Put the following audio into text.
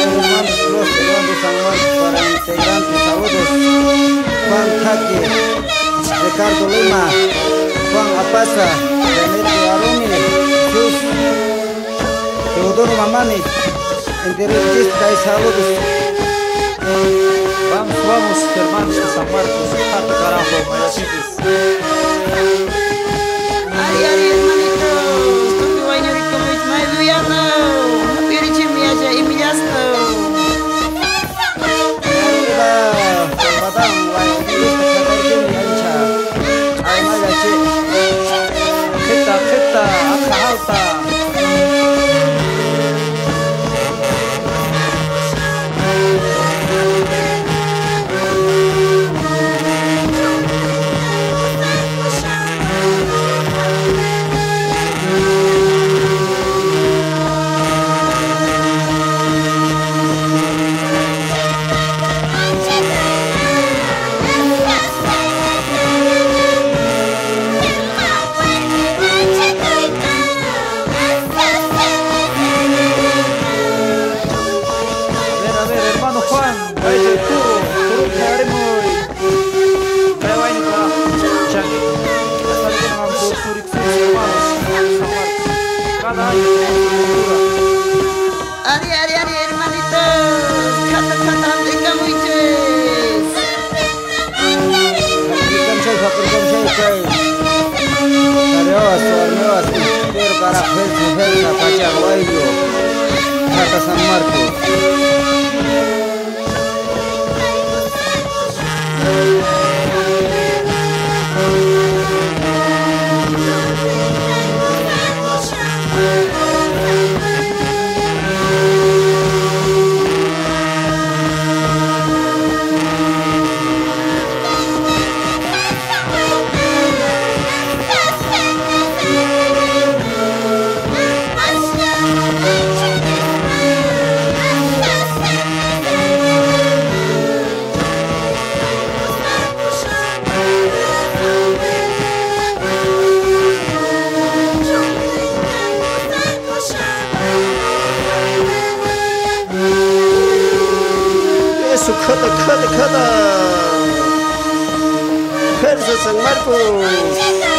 hermanos los hermanos San Marcos para integrantes, saludos. Juan Jaque, Ricardo Lima, Juan Apasa, Demetrio Aroni, Jesús, Teodoro Mamani, interioristas y saludos. Vamos, vamos, hermanos de San Marcos, harta carajo, mayasites. Ari, hermanitos, con tu bañorito muy maiduyano, pirichi miaja y miasno. Kita, akha halta. Ari, hermanitos, kata mereka muijes. Kata San Marcos. Kada. Verso San Marcos.